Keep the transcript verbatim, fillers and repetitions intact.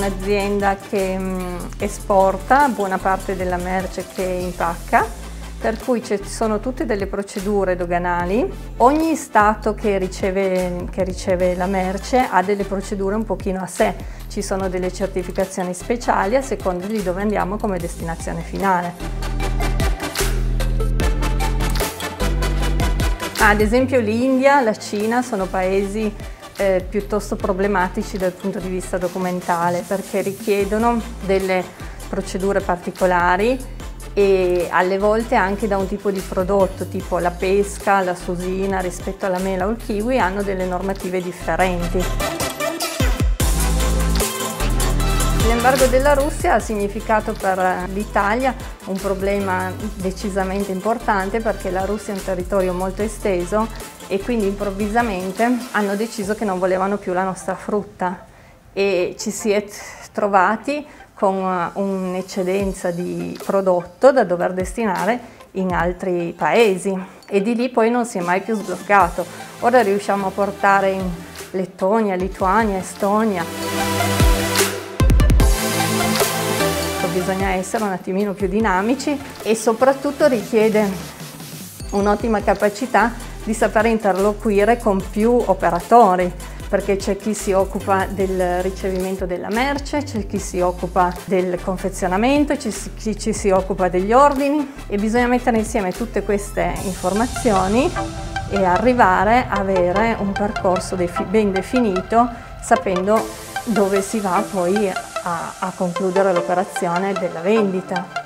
un'azienda che mh, esporta buona parte della merce che impacca, per cui ci sono tutte delle procedure doganali. Ogni Stato che riceve, che riceve la merce ha delle procedure un pochino a sé, ci sono delle certificazioni speciali a seconda di dove andiamo come destinazione finale. Ad esempio l'India, la Cina sono paesi eh, piuttosto problematici dal punto di vista documentale, perché richiedono delle procedure particolari e alle volte anche da un tipo di prodotto, tipo la pesca, la susina rispetto alla mela o il kiwi, hanno delle normative differenti. L'embargo della Russia ha significato per l'Italia un problema decisamente importante, perché la Russia è un territorio molto esteso e quindi improvvisamente hanno deciso che non volevano più la nostra frutta e ci si è trovati con un'eccedenza di prodotto da dover destinare in altri paesi e di lì poi non si è mai più sbloccato. Ora riusciamo a portare in Lettonia, Lituania, Estonia. Bisogna essere un attimino più dinamici e soprattutto richiede un'ottima capacità di saper interloquire con più operatori, perché c'è chi si occupa del ricevimento della merce, c'è chi si occupa del confezionamento, c'è chi ci si occupa degli ordini e bisogna mettere insieme tutte queste informazioni e arrivare a avere un percorso ben definito, sapendo dove si va poi a, a concludere l'operazione della vendita.